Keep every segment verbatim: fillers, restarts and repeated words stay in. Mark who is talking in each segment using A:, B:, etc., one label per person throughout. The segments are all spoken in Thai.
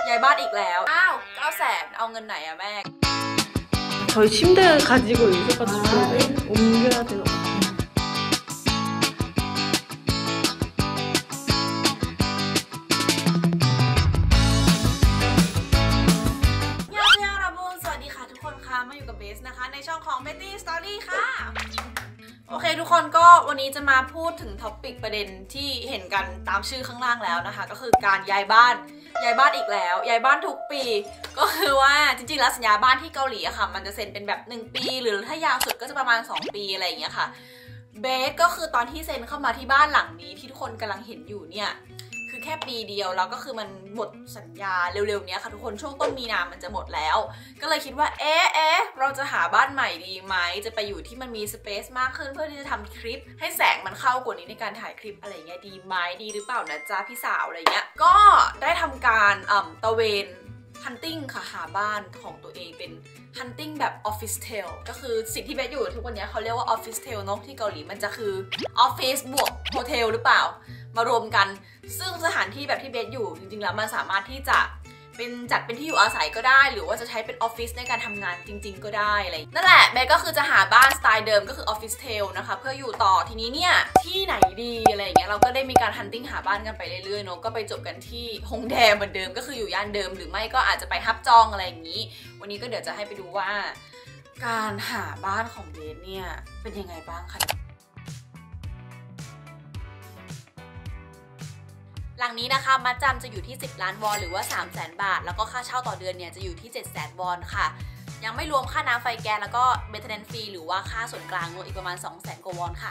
A: ย้ายบ้านอีกแล้วอ้าวเก้าแสนเอาเงินไหนอะแม่
B: 저희 침대를 가지고 있어가지고 옮겨야 되는 것 같아요.
A: 안녕하세요 여러분 สวัสดีค่ะทุกคนค่ะมาอยู่กับเบสนะคะในช่องของ Betty Story ค่ะโอเคทุกคนก็วันนี้จะมาพูดถึงท็อปิกประเด็นที่เห็นกันตามชื่อข้างล่างแล้วนะคะก็คือการย้ายบ้านย้ายบ้านอีกแล้วย้ายบ้านทุกปีก็คือว่าจริงๆแล้วสัญญาบ้านที่เกาหลีอะค่ะมันจะเซ็นเป็นแบบหนึ่งปีหรือถ้ายาวสุดก็จะประมาณสองปีอะไรอย่างเงี้ยค่ะเบสก็คือตอนที่เซ็นเข้ามาที่บ้านหลังนี้ที่ทุกคนกำลังเห็นอยู่เนี่ยคือแค่ปีเดียวแล้วก็คือมันหมดสัญญาเร็วๆเนี้ยค่ะทุกคนช่วงต้นมีนามันจะหมดแล้วก็เลยคิดว่าเอ๊ะเอ๊ะเราจะหาบ้านใหม่ดีไหมจะไปอยู่ที่มันมีสเปซมากขึ้นเพื่อที่จะทำคลิปให้แสงมันเข้ากว่านี้ในการถ่ายคลิปอะไรเงี้ยดีไหมดีหรือเปล่านะจ๊ะพี่สาวอะไรเงี้ยก็ได้ทำการอ่าตะเวนฮันติ้งค่ะหาบ้านของตัวเองเป็นฮันติ้งแบบออฟฟิศเทลก็คือสิ่งที่เบสอยู่ทุกวันนี้เขาเรียกว่าออฟฟิศเทลเนาะที่เกาหลีมันจะคือออฟฟิศบวกโฮเทลหรือเปล่ามารวมกันซึ่งสถานที่แบบที่เบสอยู่จริงๆแล้วมันสามารถที่จะเป็นจัดเป็นที่อยู่อาศัยก็ได้หรือว่าจะใช้เป็นออฟฟิศในการทำงานจริงๆก็ได้อะไรนั่นแหละเบสก็คือจะหาบ้านสไตล์เดิมก็คือออฟฟิศเทลนะคะเพื่ออยู่ต่อทีนี้เนี่ยที่ไหนดีอะไรอย่างเงี้ยเราก็ได้มีการฮันติ้งหาบ้านกันไปเรื่อยๆเนาะก็ไปจบกันที่ฮงแดเหมือนเดิมก็คืออยู่ย่านเดิมหรือไม่ก็อาจจะไปฮับจองอะไรอย่างนี้วันนี้ก็เดี๋ยวจะให้ไปดูว่าการหาบ้านของเบสเนี่ยเป็นยังไงบ้างค่ะหลังนี้นะคะมัดจำจะอยู่ที่สิบล้านวอนหรือว่า สามแสน บาทแล้วก็ค่าเช่าต่อเดือนเนี่ยจะอยู่ที่ เจ็ดแสน วอนค่ะยังไม่รวมค่าน้ำไฟแก๊สแล้วก็เมนเทนแนนซ์ฟรีหรือว่าค่าส่วนกลางรวมอีกประมาณ สองแสน กว่าวอนค่ะ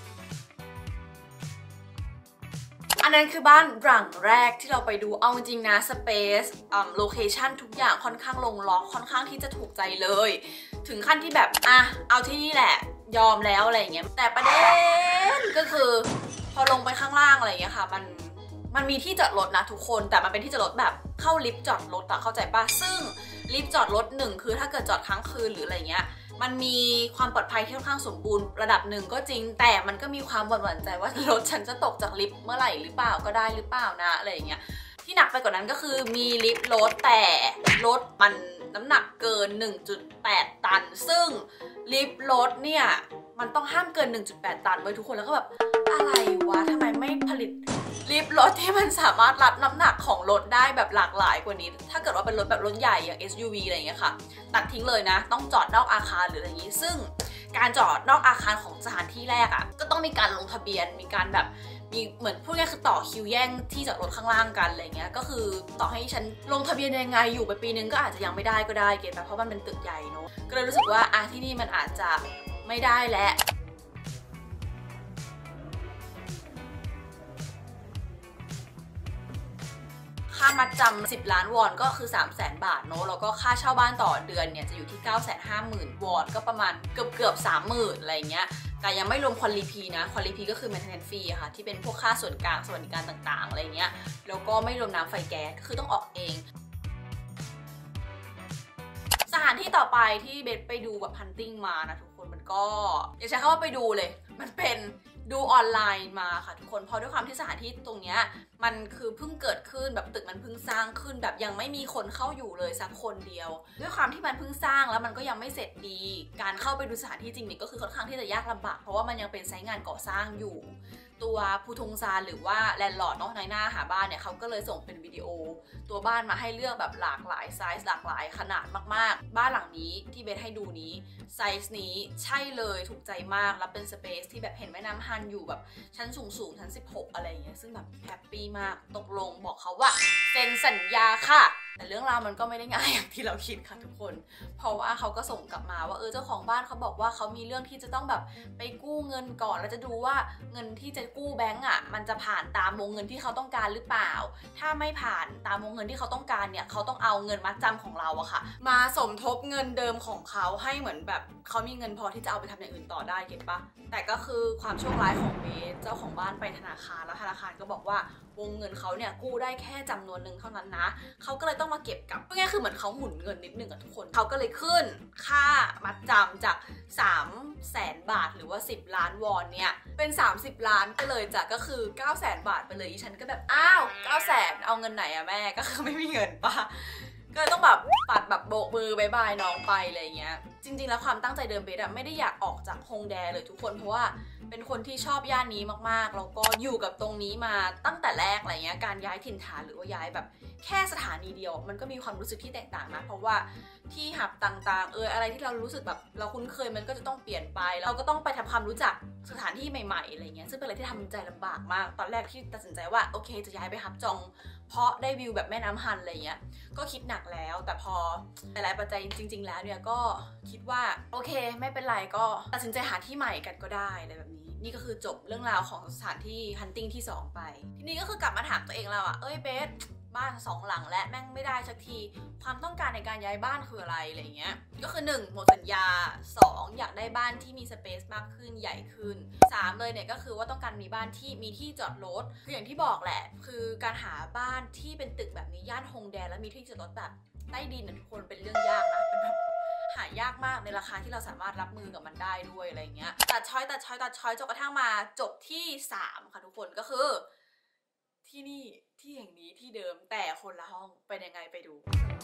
A: อันนั้นคือบ้านหลังแรกที่เราไปดูเอาจริงนะสเปซอ่าโลเคชั่นทุกอย่างค่อนข้างลงล็อกค่อนข้างที่จะถูกใจเลยถึงขั้นที่แบบอ่ะเอาที่นี่แหละยอมแล้วอะไรอย่างเงี้ยแต่ประเด็นก็คือพอลงไปข้างล่างอะไรอย่างเงี้ยค่ะมันมันมีที่จอดรถนะทุกคนแต่มันเป็นที่จอดรถแบบเข้าลิฟต์จอดรถอะเข้าใจป่ะซึ่งลิฟต์จอดรถหนึ่งคือถ้าเกิดจอดค้างคืนหรืออะไรเงี้ยมันมีความปลอดภัยที่ค่อนข้างสมบูรณ์ระดับหนึ่งก็จริงแต่มันก็มีความหวั่นใจว่ารถฉันจะตกจากลิฟต์เมื่อไหร่หรือเปล่าก็ได้หรือเปล่านะอะไรอย่างเงี้ยที่หนักไปกว่านั้นก็คือมีลิฟต์รถแต่รถมันน้ำหนักเกิน หนึ่งจุดแปด ตันซึ่งลิฟต์รถเนี่ยมันต้องห้ามเกิน หนึ่งจุดแปด ตันไว้ทุกคนแล้วก็แบบอะไรวะทำไมไม่ผลิตลิฟต์รถที่มันสามารถรับน้ำหนักของรถได้แบบหลากหลายกว่านี้ถ้าเกิดว่าเป็นรถแบบรถใหญ่อย่าง เอส ยู วี อะไรอย่างเงี้ยค่ะตัดทิ้งเลยนะต้องจอดนอกอาคารหรืออะไรอย่างงี้ซึ่งการจอดนอกอาคารของสถานที่แรกอ่ะก็ต้องมีการลงทะเบียนมีการแบบมีเหมือนพูดง่ายคือต่อคิวแย่งที่จอดรถข้างล่างกันอะไรเงี้ยก็คือต่อให้ฉันลงทะเบียนยังไงอยู่ไปปีนึงก็อาจจะยังไม่ได้ก็ได้เกณฑ์แบบเพราะมันเป็นตึกใหญ่เนาะก็เลยรู้สึกว่าอ่ะที่นี่มันอาจจะไม่ได้และค่ามัดจำสิบล้านวอนก็คือ สามแสน บาทเนอะแล้วก็ค่าเช่าบ้านต่อเดือนเนี่ยจะอยู่ที่ เก้าแสนห้าหมื่น วอนก็ประมาณเกือบเกือบ สามหมื่น อะไรเงี้ยแต่ยังไม่รวมควอลิพีนะควอลิพีก็คือ maintenance fee อะค่ะที่เป็นพวกค่าส่วนกลางสวัสดิการต่างๆอะไรเงี้ยแล้วก็ไม่รวมน้ำไฟแก๊สคือต้องออกเองสถานที่ต่อไปที่เบสไปดูแบบฮันติ้งมานะทุกคนมันก็อยากใช้คำว่าไปดูเลยมันเป็นดูออนไลน์มาค่ะทุกคนเพราะด้วยความที่สถานที่ตรงเนี้ยมันคือเพิ่งเกิดขึ้นแบบตึกมันเพิ่งสร้างขึ้นแบบยังไม่มีคนเข้าอยู่เลยสักคนเดียวด้วยความที่มันเพิ่งสร้างแล้วมันก็ยังไม่เสร็จดีการเข้าไปดูสถานที่จริงเนี่ยก็คือค่อนข้างที่จะยากลำบากเพราะว่ามันยังเป็นไซต์งานก่อสร้างอยู่ตัวภูทงซานหรือว่าแลนด์ลอร์ดเนาะในหน้าหาบ้านเนี่ยเขาก็เลยส่งเป็นวิดีโอตัวบ้านมาให้เลือกแบบหลากหลายไซส์หลากหลายขนาดมากๆบ้านหลังนี้ที่เบสให้ดูนี้ไซส์นี้ใช่เลยถูกใจมากแล้วเป็นสเปซที่แบบเห็นแม่น้ำฮันอยู่แบบชั้นสูงสูงชั้นสิบหกอะไรอย่างเงี้ยซึ่งแบบแฮปปี้มากตกลงบอกเขาว่าเซ็นสัญญาค่ะแต่เรื่องราวมันก็ไม่ได้ง่ายอย่างที่เราคิดค่ะทุกคนเพราะว่าเขาก็ส่งกลับมาว่าเออเจ้าของบ้านเขาบอกว่าเขามีเรื่องที่จะต้องแบบไปกู้เงินก่อนแล้วจะดูว่าเงินที่จะกู้แบงก์อ่ะมันจะผ่านตามวงเงินที่เขาต้องการหรือเปล่าถ้าไม่ผ่านตามวงเงินที่เขาต้องการเนี่ยเขาต้องเอาเงินมัดจำของเราอะค่ะมาสมทบเงินเดิมของเขาให้เหมือนแบบเขามีเงินพอที่จะเอาไปทำอย่างอื่นต่อได้เก็ตปะแต่ก็คือความโชคร้ายของเบสเจ้าของบ้านไปธนาคารแล้วธนาคารก็บอกว่าวงเงินเขาเนี่ยกู้ได้แค่จำนวนหนึ่งเท่านั้นนะเขาก็เลยต้องมาเก็บกับง่ายๆคือเหมือนเขาหมุนเงินนิดนึงกับทุกคนเขาก็เลยขึ้นค่ามัดจำจากสามแสนบาทหรือว่าสิบล้านวอนเนี่ยเป็นสามสิบล้านก็เลยจ้ะก็คือเก้าแสนบาทไปเลยอีฉันก็แบบอ้าวเก้าแสนเอาเงินไหนอะแม่ก็คือไม่มีเงินป่ะก็เลยต้องแบบปัดแบบโบกมือบายบายน้องไปอะไรเงี้ยจริงๆแล้วความตั้งใจเดิมเบสอะไม่ได้อยากออกจากฮงแดเลยทุกคนเพราะว่าเป็นคนที่ชอบย่านนี้มากๆแล้วก็อยู่กับตรงนี้มาตั้งแต่แรกอะไรเงี้ยการย้ายถิ่นฐานหรือว่าย้ายแบบแค่สถานีเดียวมันก็มีความรู้สึกที่แตกต่างนะเพราะว่าที่หับต่างๆเอออะไรที่เรารู้สึกแบบเราคุ้นเคยมันก็จะต้องเปลี่ยนไปเราก็ต้องไปทำความรู้จักสถานที่ใหม่ๆอะไรเงี้ยซึ่งเป็นอะไรที่ทำใจลำบากมากตอนแรกที่ตัดสินใจว่าโอเคจะย้ายไปฮับจองเพราะได้วิวแบบแม่น้ำฮันอะไรเงี้ยก็คิดหนักแล้วแต่พอหลายๆปัจจัยจริงๆแล้วเนี่ยก็คิดว่าโอเคไม่เป็นไรก็ตัดสินใจหาที่ใหม่กันก็ได้อะไรแบบนี้นี่ก็คือจบเรื่องราวของสถานที่ฮันติ้งที่สองไปทีนี้ก็คือกลับมาถามตัวเองเราอะเอ้ยเบสบ้านสองหลังและแม่งไม่ได้สักทีความต้องการในการย้ายบ้านคืออะไรอะไรเงี้ยก็คือหนึ่งหมดสัญญาสองอยากได้บ้านที่มีสเปซมากขึ้นใหญ่ขึ้นสามเลยเนี่ยก็คือว่าต้องการมีบ้านที่มีที่จอดรถคืออย่างที่บอกแหละคือการหาบ้านที่เป็นตึกแบบนี้ย่านฮงแดแล้วมีที่จอดรถแบบใต้ดินทุกคนเป็นเรื่องยากนะเป็นแบบหายากมากในราคาที่เราสามารถรับมือกับมันได้ด้วยอะไรเงี้ยตัดช้อยตัดช้อยตัดช้อยจนกระทั่งมาจบที่สามค่ะทุกคนก็คือที่นี่ที่แห่งนี้ที่เดิมแต่คนละห้องเป็นยังไงไปดู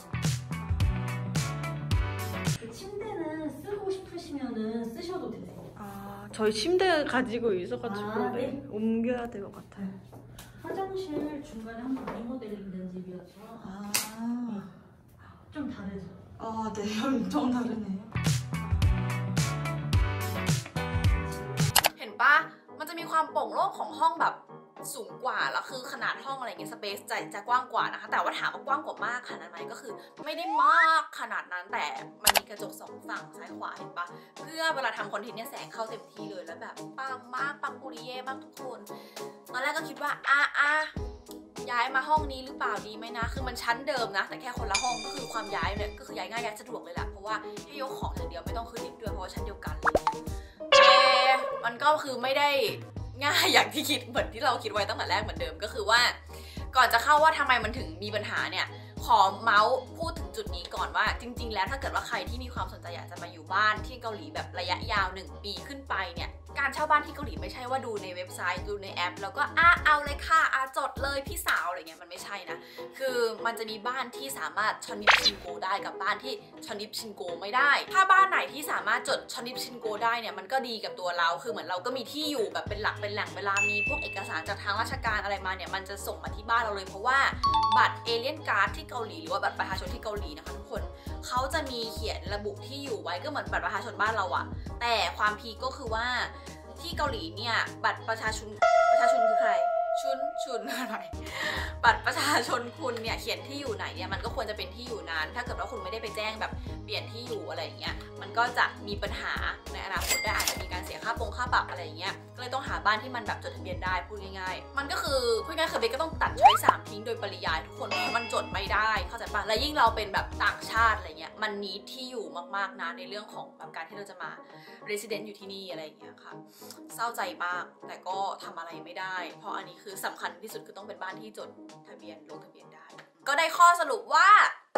A: เห็นปะมันจะมีความโปร่งโล่งของห้องแบบสูงกว่าแล้วคือขนาดห้องอะไรเงี้ยสเปซจะจะกว้างกว่านะคะแต่ว่าถามว่ากว้างกว่ามากขนาดไหนก็คือไม่ได้มากขนาดนั้นแต่มันมีกระจกสองฝั่งซ้ายขวาเห็นปะเพื่อเวลาทำคอนเทนต์เนี่ยแสงเข้าเต็มที่เลยแล้วแบบปังมากปังปุริเย่มากทุกคนตอนแรกก็คิดว่าอ่ะอ่ะย้ายมาห้องนี้หรือเปล่าดีไหมนะคือมันชั้นเดิมนะแต่แค่คนละห้องก็คือความย้ายเนี่ยก็คือย้ายง่ายย้ายสะดวกเลยแหละเพราะว่าให้ยกของอย่างเดียวไม่ต้องขึ้นลิฟต์ด้วยเพราะว่าชั้นเดียวกันเลยแต่มันก็คือไม่ได้ง่ายอย่างที่คิดเหมือนที่เราคิดไว้ตั้งแต่แรกเหมือนเดิมก็คือว่าก่อนจะเข้าว่าทำไมมันถึงมีปัญหาเนี่ยขอเมาส์พูดถึงจุดนี้ก่อนว่าจริงๆแล้วถ้าเกิดว่าใครที่มีความสนใจอยากจะมาอยู่บ้านที่เกาหลีแบบระยะยาวหนึ่งปีขึ้นไปเนี่ยการเช่าบ้านที่เกาหลีไม่ใช่ว่าดูในเว็บไซต์ดูในแอปแล้วก็อ่ะเอาเลยค่ะอ่ะจดเลยพี่สาวอะไรเงี้ยมันไม่ใช่นะคือมันจะมีบ้านที่สามารถชอนิปชินโกได้กับบ้านที่ชอนิปชินโกไม่ได้ถ้าบ้านไหนที่สามารถจดชอนิปชินโกได้เนี่ยมันก็ดีกับตัวเราคือเหมือนเราก็มีที่อยู่แบบเป็นหลักเป็นแหล่งเวลามีพวกเอกสารจากทางราชการอะไรมาเนี่ยมันจะส่งมาที่บ้านเราเลยเพราะว่าบัตรเอเลียนการ์ดที่เกาหลีหรือว่าบัตรประชาชนที่เกาหลีนะคะทุกคนเขาจะมีเขียนระบุที่อยู่ไว้ก็เหมือนบัตรประชาชนบ้านเราอะแต่ความพีคก็คือว่าที่เกาหลีเนี่ยบัตรประชาชนประชาชนคือใครชุนชุนอะไรบัตรประชาชนคุณเนี่ยเขียนที่อยู่ไหนเนี่ยมันก็ควรจะเป็นที่อยู่นั้นถ้าเกิดว่าคุณไม่ได้ไปแจ้งแบบเปลี่ยนที่อยู่อะไรอย่างเงี้ยมันก็จะมีปัญหาในอนาคตได้อาจจะมีการเสียค่าปงค่าปรับอะไรอย่างเงี้ยก็เลยต้องหาบ้านที่มันแบบจดทะเบียนได้พูดง่ายๆมันก็คือพูดง่ายๆคือเบสก็ต้องตัดช้อยสามทิ้งโดยปริยายทุกคนเพราะมันจดไม่ได้เข้าใจปะและยิ่งเราเป็นแบบต่างชาติอะไรเงี้ยมันนี้ที่อยู่มากๆนะในเรื่องของแบบการที่เราจะมา resident อยู่ที่นี่อะไรอย่างเงี้ยค่ะเศร้าใจมากแต่ก็ทำอะไรไม่ได้เพราะอันนี้คือสำคัญที่สุดคือต้องเป็นบ้านที่จดทะเบียนลงทะเบียนได้ก็ได้ข้อสรุปว่า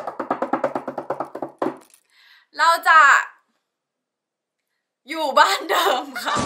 A: เราจะอยู่บ้านเดิมค่ะ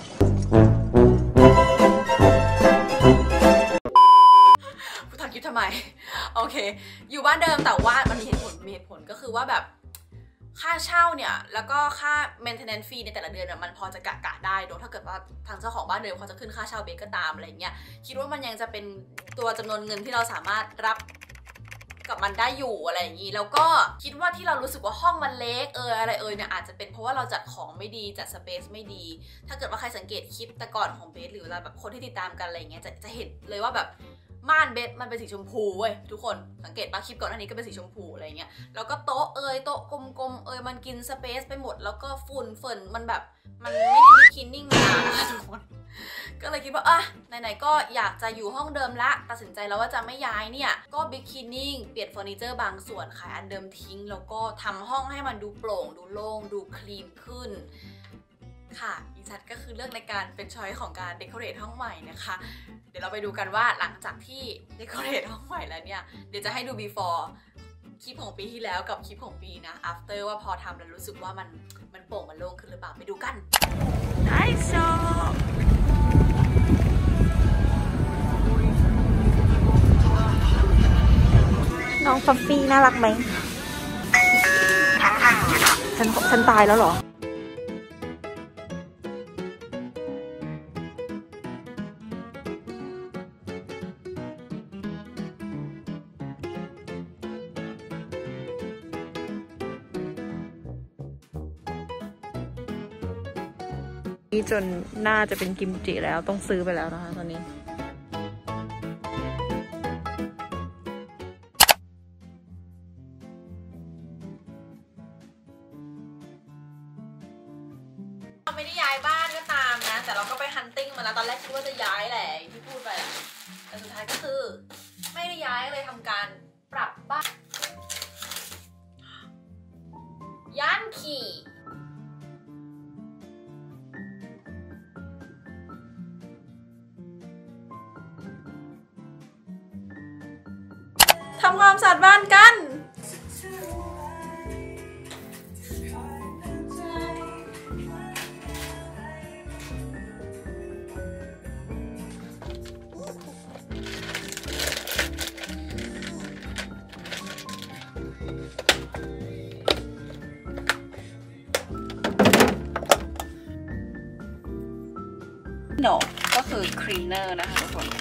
A: ผู้ทำคลิปทำไมโอเคอยู่บ้านเดิมแต่ว่ามันมีเหตุผลมีเหตุผลก็คือว่าแบบค่าเช่าเนี่ยแล้วก็ค่า maintenance fee ในแต่ละเดือนเนี่ยมันพอจะกะกะได้โดยถ้าเกิดว่าทางเจ้าของบ้านเดิมเขาจะขึ้นค่าเช่าเบสก็ตามอะไรเงี้ยคิดว่ามันยังจะเป็นตัวจำนวนเงินที่เราสามารถรับกับมันได้อยู่อะไรอย่างนี้แล้วก็คิดว่าที่เรารู้สึกว่าห้องมันเล็กเอออะไรเออเนี่ยอาจจะเป็นเพราะว่าเราจัดของไม่ดีจัดสเปซไม่ดีถ้าเกิดว่าใครสังเกตคลิปแต่ก่อนของเบสหรือเวลาแบบคนที่ติดตามกันอะไรเงี้ยจะจะเห็นเลยว่าแบบม่านเบสมันเป็นสีชมพูเว้ยทุกคนสังเกตป่ะคลิปก่อนอันนี้ก็เป็นสีชมพูอะไรเงี้ยแล้วก็โต๊ะเอยโต๊ะกลมๆเอยมันกินสเปซไปหมดแล้วก็ฝุ่นฝุ่นมันแบบมันไม่ได้มีคลีนนิ่งมาทุกคนก็เลยคิดว่าอ่ะไหนๆก็อยากจะอยู่ห้องเดิมละตัดสินใจแล้วว่าจะไม่ย้ายเนี่ยก็บิ๊กคลีนนิ่งเปลี่ยนเฟอร์นิเจอร์บางส่วนขายอันเดิมทิ้งแล้วก็ทำห้องให้มันดูโปร่งดูโล่งดูคลีนขึ้นค่ะอีชัดก็คือเลือกในการเป็นช้อยของการเดคอเรทห้องใหม่นะคะเดี๋ยวเราไปดูกันว่าหลังจากที่เดคอเรทห้องใหม่แล้วเนี่ยเดี๋ยวจะให้ดู before คลิปของปีที่แล้วกับคลิปของปีนะ after ว่าพอทำแล้วรู้สึกว่ามันมันโปร่งมันโล่งขึ้นหรือเปล่าไปดูกันไอโซ
B: น้องฟัฟฟี่น่ารักไหมฉันฉันตายแล้วเหรอนี่จนน่าจะเป็นกิมจิแล้วต้องซื้อไปแล้วนะคะตอนนี้
A: เราไม่ได้ย้ายบ้านก็ตามนะแต่เราก็ไปฮันติ้งมาแล้วตอนแรกคิดว่าจะย้ายแหละที่พูดไปแต่สุดท้ายก็คือไม่ได้ย้ายเลยทำการปรับบ้านยันขี่ทำความสะอาดบ้านกันโนก็คือคลีนเนอร์นะคะทุกคน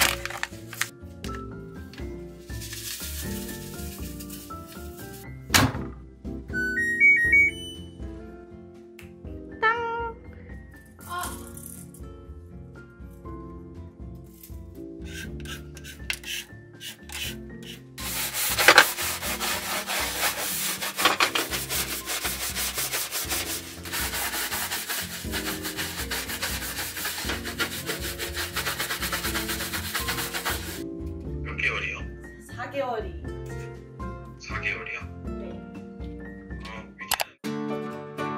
A: 사 개월이
C: 사 개월이요?
A: 네.
C: 어, 위치는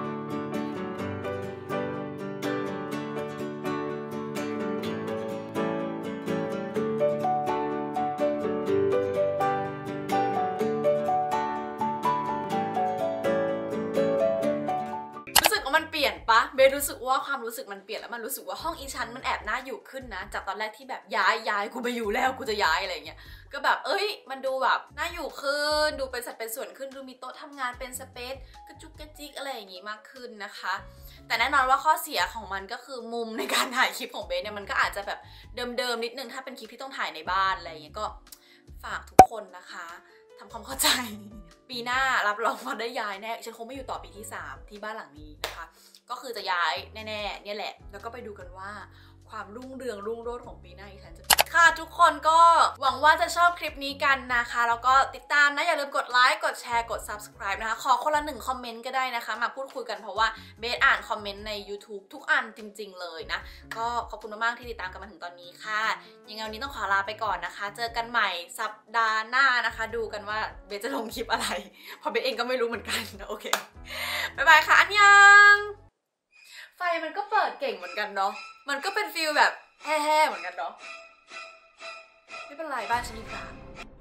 A: รู้สึกว่ามันเปลี่ยนปะเบสรู้สึกว่าความรู้สึกมันเปลี่ยนแล้วมันรู้สึกว่าห้องอีชั้นมันแอบน่าอยู่ขึ้นนะจากตอนแรกที่แบบย้ายย้ายกูไปอยู่แล้วกูจะย้ายอะไรเงี้ยก็แบบเอ้ยมันดูแบบน่าอยู่ขึ้นดูเป็นสัดเป็นส่วนขึ้นดูมีโต๊ะทำงานเป็นสเปซกระจุกกระจิกอะไรอย่างงี้มากขึ้นนะคะแต่แน่นอนว่าข้อเสียของมันก็คือมุมในการถ่ายคลิปของเบสเนี่ยมันก็อาจจะแบบเดิมๆนิดนึงถ้าเป็นคลิปที่ต้องถ่ายในบ้านอะไรอย่างเงี้ยก็ฝากทุกคนนะคะทำความเข้าใจปีหน้ารับรองว่าได้ย้ายแน่ฉันคงไม่อยู่ต่อปีที่สามที่บ้านหลังนี้นะคะก็คือจะย้ายแน่ๆเนี่ยแหละแล้วก็ไปดูกันว่าความรุ่งเรืองรุ่งโรจน์ของปีหน้าอีกฉันจะค่ะทุกคนก็หวังว่าจะชอบคลิปนี้กันนะคะแล้วก็ติดตามนะอย่าลืมกดไลค์กดแชร์กด ซับสไครบ์ นะคะขอคนละหนึ่งคอมเมนต์ก็ได้นะคะมาพูดคุยกันเพราะว่าเบสอ่านคอมเมนต์ใน ยูทูบ ทุกอันจริงๆเลยนะก็ขอบคุณมากๆที่ติดตามกันมาถึงตอนนี้ค่ะยังไงวันนี้ต้องขอลาไปก่อนนะคะเจอกันใหม่สัปดาห์หน้านะคะดูกันว่าเบสจะลงคลิปอะไรเพราะเบสเองก็ไม่รู้เหมือนกันโอเคบ๊ายบายค่ะอันยังไฟมันก็เปิดเก่งเหมือนกันเนาะมันก็เป็นฟีลแบบแฮ่ๆเหมือนกันเนาะไม่เป็นไรบ้านฉันมีพระ